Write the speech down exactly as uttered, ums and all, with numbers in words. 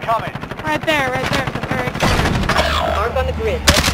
incoming. Right there, right there at the very corner. Mark on the grid.